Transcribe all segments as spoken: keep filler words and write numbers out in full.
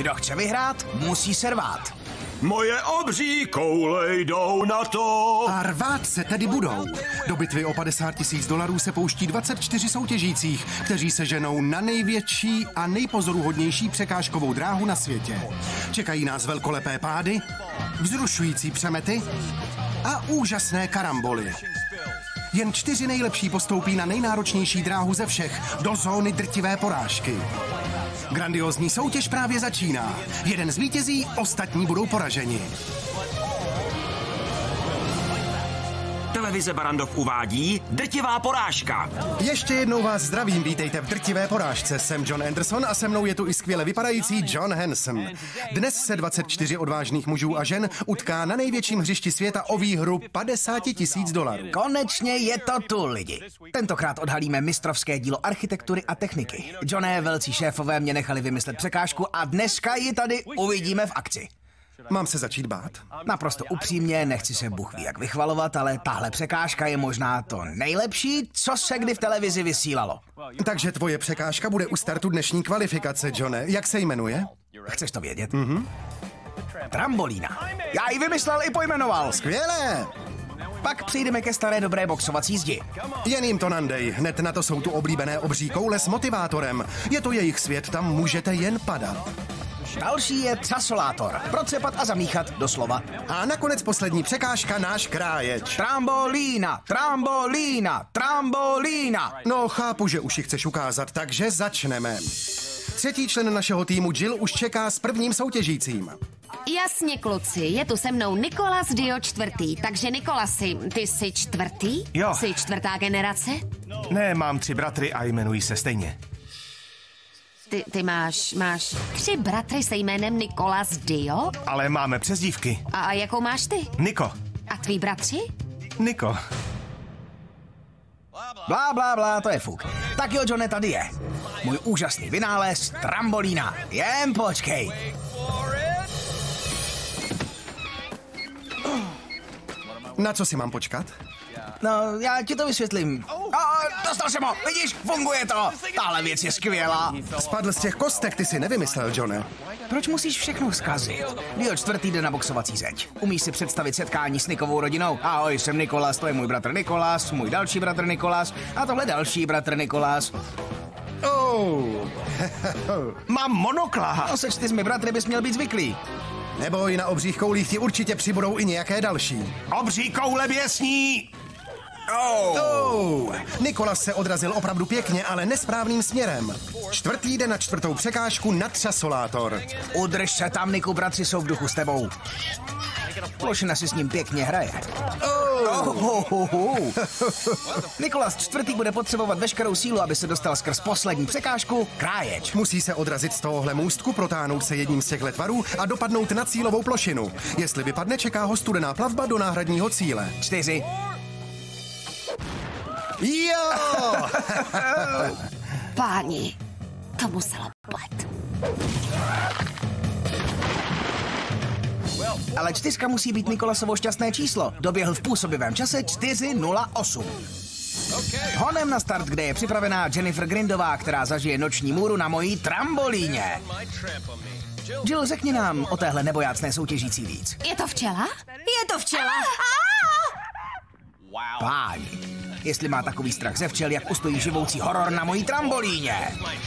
Kdo chce vyhrát, musí se rvát. Moje obří koule jdou na to. A rvát se tedy budou. Do bitvy o padesát tisíc dolarů se pouští dvacet čtyři soutěžících, kteří se ženou na největší a nejpozoruhodnější překážkovou dráhu na světě. Čekají nás velkolepé pády, vzrušující přemety a úžasné karamboly. Jen čtyři nejlepší postoupí na nejnáročnější dráhu ze všech, do zóny drtivé porážky. Grandiózní soutěž právě začíná. Jeden zvítězí, ostatní budou poraženi. Televize Barrandov uvádí Drtivá porážka. Ještě jednou vás zdravím, vítejte v Drtivé porážce. Jsem John Anderson a se mnou je tu i skvěle vypadající John Hanson. Dnes se dvacet čtyři odvážných mužů a žen utká na největším hřišti světa o výhru padesát tisíc dolarů. Konečně je to tu, lidi. Tentokrát odhalíme mistrovské dílo architektury a techniky. Johné, velcí šéfové mě nechali vymyslet překážku a dneska ji tady uvidíme v akci. Mám se začít bát? Naprosto upřímně, nechci se Bůh ví jak vychvalovat, ale tahle překážka je možná to nejlepší, co se kdy v televizi vysílalo. Takže tvoje překážka bude u startu dnešní kvalifikace, Johne. Jak se jmenuje? Chceš to vědět? Mhm. Trambolína. Já ji vymyslel i pojmenoval. Skvělé! Pak přijdeme ke staré dobré boxovací zdi. Jen jim to nandej. Hned na to jsou tu oblíbené obří koule s motivátorem. Je to jejich svět, tam můžete jen padat. Další je třasolátor. Procepat a zamíchat doslova. A nakonec poslední překážka, náš kráječ. Trambolína, trambolína, trambolína. No, chápu, že už ji chceš ukázat, takže začneme. Třetí člen našeho týmu Jill už čeká s prvním soutěžícím. Jasně, kluci, je tu se mnou Nikolas Dio čtvrtý, takže Nikolasi, ty jsi čtvrtý? Jo. Jsi čtvrtá generace? Ne, mám tři bratry a jmenují se stejně. Ty, ty máš, máš tři bratry se jménem Nikolas Dio? Ale máme přezdívky. A jakou máš ty? Niko. A tví bratři? Niko. Blá, blá, blá, to je fuk. Tak jo, Johne, tady je. Můj úžasný vynález, trambolína. Jen počkej. Na co si mám počkat? No, já ti to vysvětlím. A, dostal jsem ho, vidíš, funguje to. Tahle věc je skvělá. Spadl z těch kostek, ty si nevymyslel, Johne. Proč musíš všechno zkazit? Dio čtvrtý jde na boxovací zeď. Umíš si představit setkání s Nikovou rodinou? Ahoj, jsem Nikolas, to je můj bratr Nikolas, můj další bratr Nikolas a tohle další bratr Nikolas. Oh. Mám monokla. No, se čtyřmi bratry bys měl být zvyklý. Neboj, na obřích koulích ti určitě přibudou i nějaké další. Obří koule běsní. Oh. Oh. Nikolas se odrazil opravdu pěkně, ale nesprávným směrem. Čtvrtý jde na čtvrtou překážku na třasolátor. Udrž se tam, Niku, bratři jsou v duchu s tebou. Plošina si s ním pěkně hraje. Oh. Oh, oh, oh. Nikolas čtvrtý bude potřebovat veškerou sílu, aby se dostal skrz poslední překážku, kráječ. Musí se odrazit z tohohle můstku, protáhnout se jedním z těchto tvarů a dopadnout na cílovou plošinu. Jestli vypadne, čeká ho studená plavba do náhradního cíle. Čtyři. Jo! Páni, to muselo plet. Ale čtyřka musí být Nikolasovo šťastné číslo. Doběhl v působivém čase čtyři nula osm. Honem na start, kde je připravená Jennifer Grindová, která zažije noční můru na mojí trambolíně. Jill, řekni nám o téhle nebojácné soutěžící víc. Je to včela? Je to včela? Páni, jestli má takový strach ze včel, jak ustojí živoucí horor na mojí trambolíně.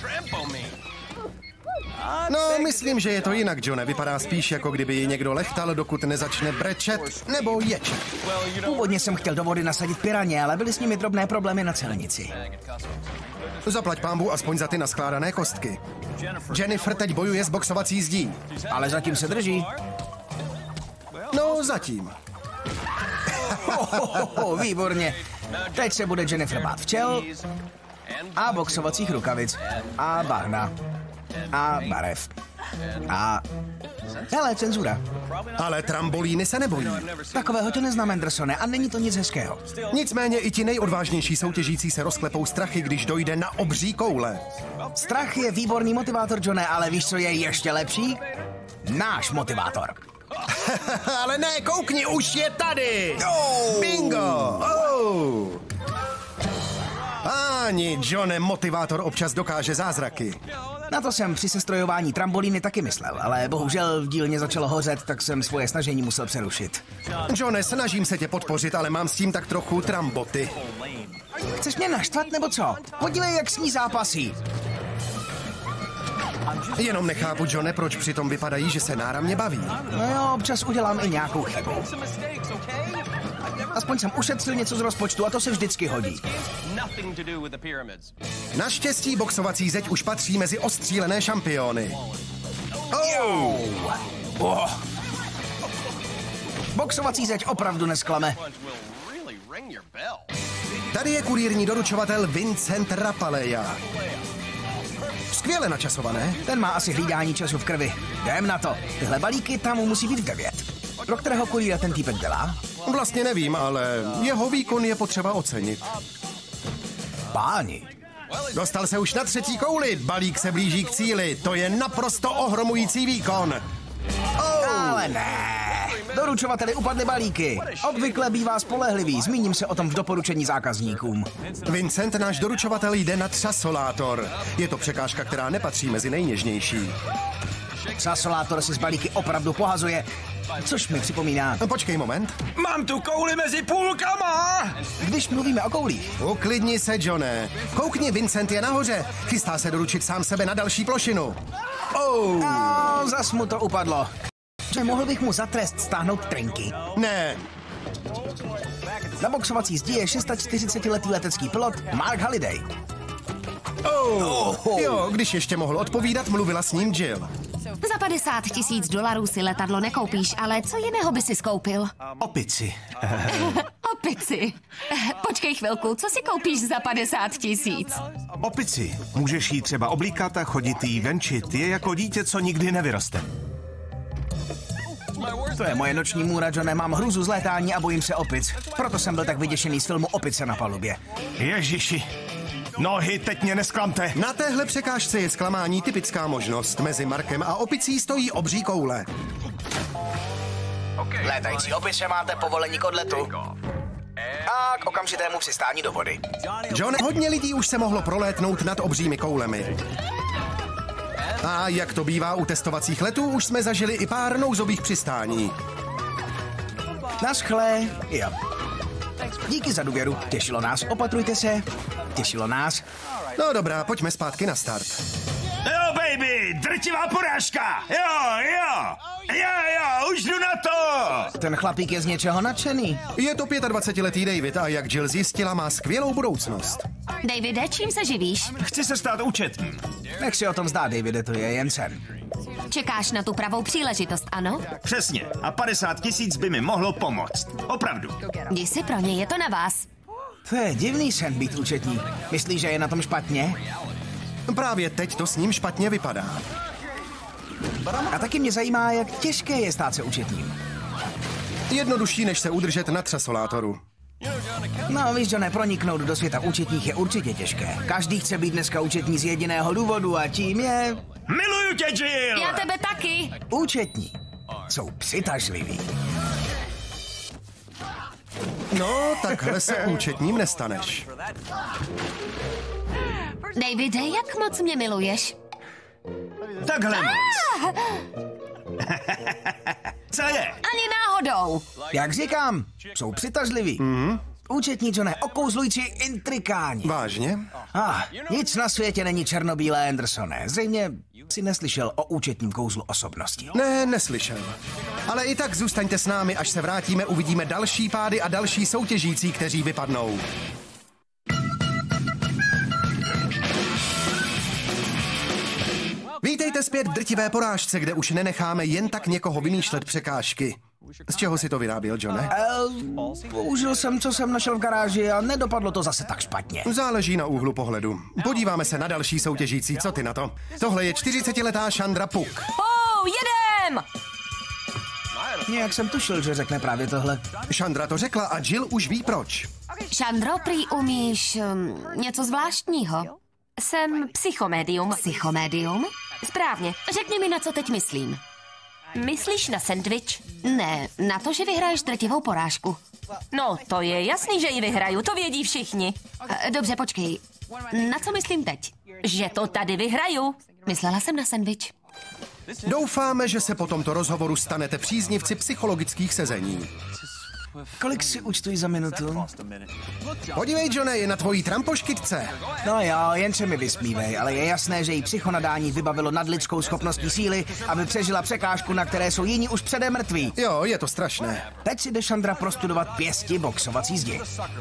No, myslím, že je to jinak, Johne. Vypadá spíš, jako kdyby ji někdo lechtal, dokud nezačne brečet nebo ječet. Původně jsem chtěl do vody nasadit piraně, ale byly s nimi drobné problémy na celnici. Zaplať pánbu aspoň za ty naskládané kostky. Jennifer teď bojuje s boxovací zdí. Ale zatím se drží. No, zatím. Oh, oh, oh, oh, výborně. Teď se bude Jennifer bát včel a boxovacích rukavic a bahna a barev a... Hele, cenzura. Ale trambolíny se nebojí. Takového tě neznám, Andersone, a není to nic hezkého. Nicméně i ti nejodvážnější soutěžící se rozklepou strachy, když dojde na obří koule. Strach je výborný motivátor, Johne, ale víš, co je ještě lepší? Náš motivátor. Ale ne, koukni, už je tady! Oh. Bingo! Oh. Páni, Johne, motivátor občas dokáže zázraky. Na to jsem při sestrojování trambolíny taky myslel, ale bohužel v dílně začalo hořet, tak jsem svoje snažení musel přerušit. Johne, snažím se tě podpořit, ale mám s tím tak trochu tramboty. Chceš mě naštvat nebo co? Podívej, jak s ní zápasí. Jenom nechápu, Johne, proč přitom vypadají, že se náramně baví. No jo, občas udělám i nějakou chybu. Aspoň jsem ušetřil něco z rozpočtu a to se vždycky hodí. Naštěstí boxovací zeď už patří mezi ostřílené šampiony. Oh! Oh. Boxovací zeď opravdu nesklame. Tady je kurýrní doručovatel Vincent Rapaleja. Skvěle načasované. Ten má asi hlídání času v krvi. Jdem na to. Tyhle balíky tam musí být v devět. Pro kterého kurýra ten týpek dělá? Vlastně nevím, ale jeho výkon je potřeba ocenit. Páni. Dostal se už na třetí kouli, balík se blíží k cíli. To je naprosto ohromující výkon. Oh. Ale ne. Doručovateli upadly balíky. Obvykle bývá spolehlivý, zmíním se o tom v doporučení zákazníkům. Vincent, náš doručovatel, jde na třasolátor. Je to překážka, která nepatří mezi nejněžnější. Třasolátor si z balíky opravdu pohazuje, což mi připomíná... Počkej moment. Mám tu kouli mezi půlkama! Když mluvíme o koulích. Uklidni se, Johne. Koukni, Vincent je nahoře. Chystá se doručit sám sebe na další plošinu. Oh. No, zas mu to upadlo. Že mohl bych mu za trest stáhnout trinky. Ne. Na boxovací zdi je čtyřicetišestiletý letecký pilot Mark Halliday. Oh. Oh. Jo, když ještě mohl odpovídat, mluvila s ním Jill. Za padesát tisíc dolarů si letadlo nekoupíš, ale co jiného by si skoupil? Opici. Opici. Počkej chvilku, co si koupíš za padesát tisíc? Opici. Můžeš jí třeba oblíkat a chodit jí venčit. Je jako dítě, co nikdy nevyroste. To je moje noční můra, Johne, mám hruzu z létání a bojím se opic. Proto jsem byl tak vyděšený z filmu Opice na palubě. Ježiši. Nohy, teď mě nesklamte. Na téhle překážce je zklamání typická možnost. Mezi Markem a opicí stojí obří koule. Okay. Létající opice, máte povolení k odletu. A k okamžitému přistání do vody. John, hodně lidí už se mohlo prolétnout nad obřími koulemi. A jak to bývá u testovacích letů, už jsme zažili i pár nouzových přistání. Naschle, jo. Díky za důvěru, těšilo nás, opatrujte se, těšilo nás. No dobrá, pojďme zpátky na start. Jo, baby, drtivá porážka, jo, jo, jo, jo, už jdu na to. Ten chlapík je z něčeho nadšený. Je to dvacetiletý David a jak Jill zjistila, má skvělou budoucnost. Davide, čím se živíš? Chci se stát účetním. Nech si o tom zdá, Davide, to je jen sen. Čekáš na tu pravou příležitost, ano? Přesně, a padesát tisíc by mi mohlo pomoct. Opravdu. Jdi si pro ně, je to na vás. To je divný sen být účetní. Myslíš, že je na tom špatně? Právě teď to s ním špatně vypadá. A taky mě zajímá, jak těžké je stát se účetním. Jednodušší, než se udržet na třasolátoru. No, víš, že neproniknout do světa účetních je určitě těžké. Každý chce být dneska účetní z jediného důvodu a tím je... Miluju tě, Jill! Já tebe taky. Účetní jsou přitažliví. No, takhle se účetním nestaneš. Davide, jak moc mě miluješ? Takhle moc. Co je? Ani náhodou. Jak říkám, jsou přitažliví. Mm-hmm. Účetní, Johne, okouzlující intrikáni. Vážně? Ah, nic na světě není černobílé, Andersone. Zřejmě si neslyšel o účetním kouzlu osobnosti. Ne, neslyšel. Ale i tak zůstaňte s námi, až se vrátíme, uvidíme další pády a další soutěžící, kteří vypadnou. Vítejte zpět v drtivé porážce, kde už nenecháme jen tak někoho vymýšlet překážky. Z čeho si to vyráběl, Johne? Uh, použil jsem, co jsem našel v garáži a nedopadlo to zase tak špatně. Záleží na úhlu pohledu. Podíváme se na další soutěžící, co ty na to? Tohle je čtyřicetiletá Chandra Puk. Oh, jedem! Nějak jsem tušil, že řekne právě tohle. Chandra to řekla a Jill už ví proč. Chandro, prý umíš um, něco zvláštního? Jsem psychomédium. Psychomédium? Správně. Řekni mi, na co teď myslím. Myslíš na sendvič? Ne, na to, že vyhraješ drtivou porážku. No, to je jasný, že ji vyhraju, to vědí všichni. Dobře, počkej. Na co myslím teď? Že to tady vyhraju. Myslela jsem na sendvič. Doufáme, že se po tomto rozhovoru stanete příznivci psychologických sezení. Kolik si účtují za minutu? Podívej, Johne, je na tvojí trampoškytce. No jo, jen se mi vysmívej, ale je jasné, že jí psychonadání vybavilo nadlidskou schopností síly, aby přežila překážku, na které jsou jiní už předem mrtví. Jo, je to strašné. Teď si jde Chandra prostudovat pěsti boxovací zdi.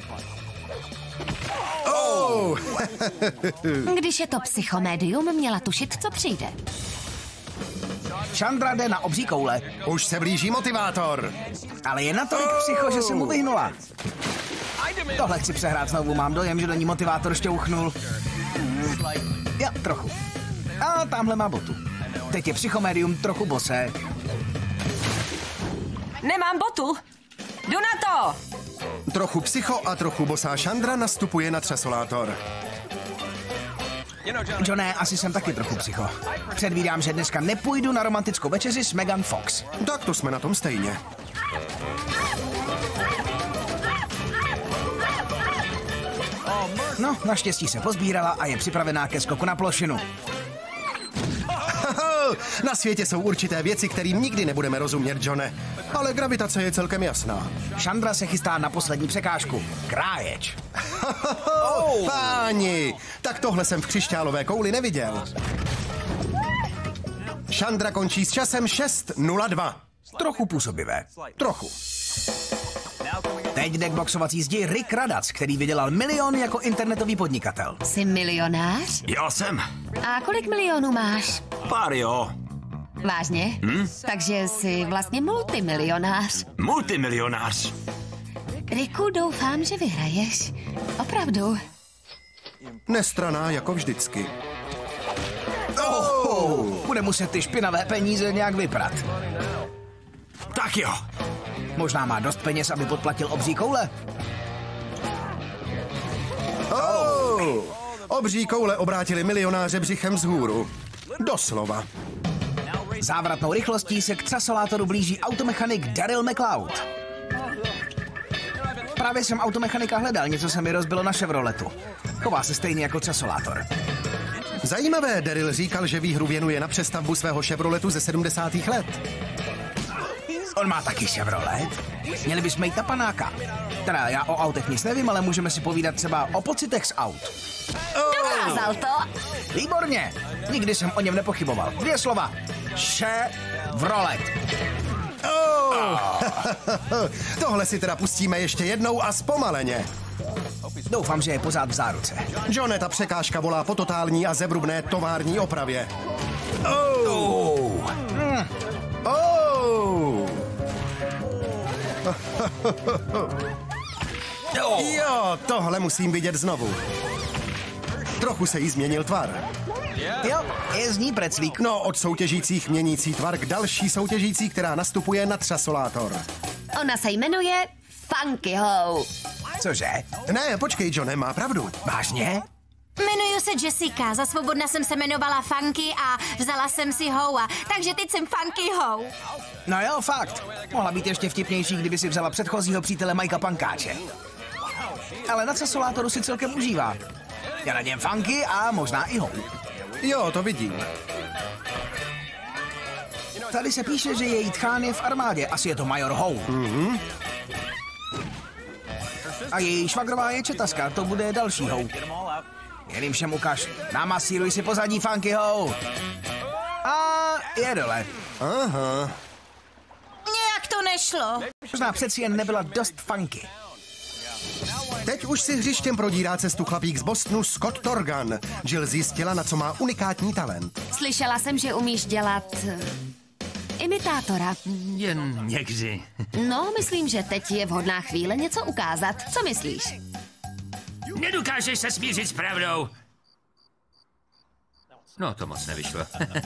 Oh! Když je to psychomédium, měla tušit, co přijde. Chandra jde na obří koule, Už se blíží motivátor. ale je natolik psycho, že se mu vyhnula. Tohle chci přehrát znovu, mám dojem, že do ní motivátor šťouchnul. Jo, trochu. A tamhle má botu. Teď je psychomédium trochu bosé. Nemám botu. Jdu na to. Trochu psycho a trochu bosá Chandra nastupuje na třesolátor. Johne, asi jsem taky trochu psycho. Předvídám, že dneska nepůjdu na romantickou večeři s Megan Fox. Tak to jsme na tom stejně. No, naštěstí se pozbírala a je připravená ke skoku na plošinu. Na světě jsou určité věci, kterým nikdy nebudeme rozumět, Johne. Ale gravitace je celkem jasná. Chandra se chystá na poslední překážku. Kráječ. Oh, páni, tak tohle jsem v křišťálové kouli neviděl. Chandra končí s časem šest nula dva. Trochu působivé. Trochu. Teď jde k boxovací zdi Rick Radac, který vydělal milion jako internetový podnikatel. Jsi milionář? Já jsem. A kolik milionů máš? Pár jo. Vážně? Hm? Takže jsi vlastně multimilionář. Multimilionář. Riku, doufám, že vyhraješ. Opravdu. Nestraná jako vždycky. Oh, bude muset ty špinavé peníze nějak vyprat. Tak jo. Možná má dost peněz, aby podplatil obří koule. Oh, obří koule obrátili milionáře břichem vzhůru. Doslova. Závratnou rychlostí se k třasolátoru blíží automechanik Daryl McLeod. Právě jsem automechanika hledal, něco se mi rozbilo na Chevroletu. Chová se stejně jako třasolátor. Zajímavé, Daryl říkal, že výhru věnuje na přestavbu svého Chevroletu ze sedmdesátých let. On má taky Chevrolet. Měli bychom jít na panáka. Teda já o autech nic nevím, ale můžeme si povídat třeba o pocitech z aut. Dokázal to? Výborně! Nikdy jsem o něm nepochyboval. Dvě slova. Chevrolet. Oh. Tohle si teda pustíme ještě jednou a zpomaleně. Doufám, že je pořád v záruce. Johne, ta překážka volá po totální a zevrubné tovární opravě. Oh. Oh. Mm. Oh. Jo, tohle musím vidět znovu. Trochu se jí změnil tvar. Jo, je z ní preclík. No, od soutěžících měnící tvar k další soutěžící, která nastupuje na třasolátor. Ona se jmenuje Funky Ho. Cože? Ne, počkej, Johne, má pravdu. Vážně? Jmenuji se Jessica, za svobodna jsem se jmenovala Funky a vzala jsem si Houa, takže teď jsem Funky Ho. No jo, fakt. Mohla být ještě vtipnější, kdyby si vzala předchozího přítele Majka Pankáče. Ale na třasolátoru si celkem užívá. Je na něm Funky a možná i Hou. Jo, to vidím. Tady se píše, že její tchán je v armádě, asi je to major Hou. Mhm. A její švagrová je četaska, to bude další Hou. Jen jim všem ukaž, namasíruj si pozadí Funky Hou. A je dole. Aha. Nějak to nešlo. Možná přeci jen nebyla dost funky. Teď už si hřištěm prodírá cestu chlapík z Bostonu Scott Torgan. Jill zjistila, na co má unikátní talent. Slyšela jsem, že umíš dělat eh, imitátora. Jen někdy. No, myslím, že teď je vhodná chvíle něco ukázat. Co myslíš? Nedokážeš se smířit s pravdou. No, to moc nevyšlo.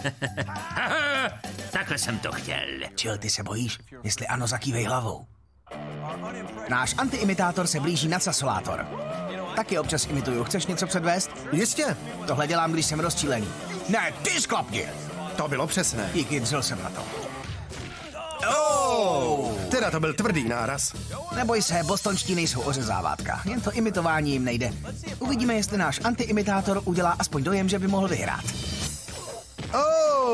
Takhle jsem to chtěl. Jill, ty se bojíš? Jestli ano, zakývej hlavou. Náš antiimitátor se blíží na třasolátor. Taky občas imituju. Chceš něco předvést? Jistě. Tohle dělám, když jsem rozčílený. Ne, ty sklapni! To bylo přesné. Díky, dřel jsem na to. Oh. Teda to byl tvrdý náraz. Neboj se, bostonští nejsou ořezávátka. Jen to imitování jim nejde. Uvidíme, jestli náš antiimitátor udělá aspoň dojem, že by mohl vyhrát.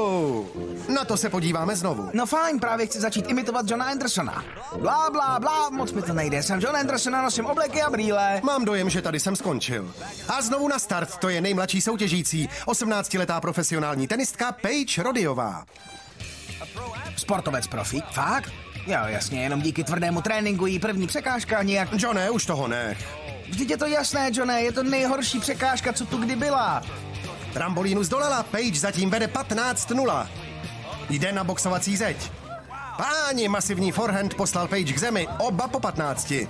Oh, na to se podíváme znovu. No fajn, právě chci začít imitovat Johna Andersona. Blá, blá, blá, moc mi to nejde. Jsem John Anderson a nosím obleky a brýle. Mám dojem, že tady jsem skončil. A znovu na start, to je nejmladší soutěžící, osmnáctiletá profesionální tenistka Paige Roddyová. Sportovec profík, fakt? Jo, jasně, jenom díky tvrdému tréninku jí první překážka nijak... Johne, už toho nech. Vždyť je to jasné, Johne, je to nejhorší překážka, co tu kdy byla. Trambolínu zdolala, Paige zatím vede patnáct nula. Jde na boxovací zeď. Páni, masivní forehand poslal Paige k zemi, oba po patnácti.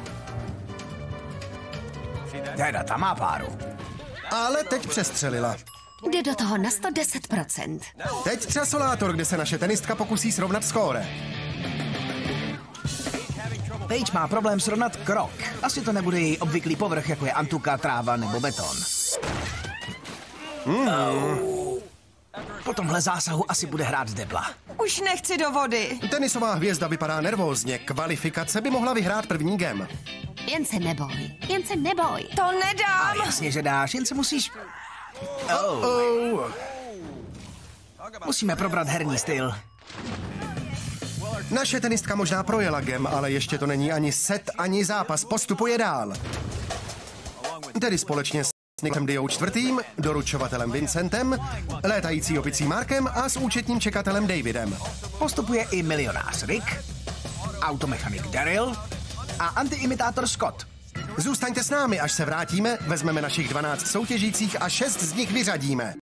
Teda, ta má páru. Ale teď přestřelila. Jde do toho na sto deset procent. Teď třasolátor, kde se naše tenistka pokusí srovnat skóre. Paige má problém srovnat krok. Asi to nebude její obvyklý povrch, jako je antuka, tráva nebo beton. Mm. Oh. Po tomhle zásahu asi bude hrát z debla. Už nechci do vody. Tenisová hvězda vypadá nervózně. Kvalifikace by mohla vyhrát první gem. Jen se neboj, jen se neboj. To nedám. A jasně, že dáš, jen se musíš... Oh. Oh. Musíme probrat herní styl. Naše tenistka možná projela gem, ale ještě to není ani set, ani zápas. Postupuje dál. Tedy společně s Nickem Diou čtvrtým, doručovatelem Vincentem, létající opicí Markem a s účetním čekatelem Davidem. Postupuje i milionář Rick, automechanik Daryl a antiimitátor Scott. Zůstaňte s námi, až se vrátíme, vezmeme našich dvanáct soutěžících a šest z nich vyřadíme.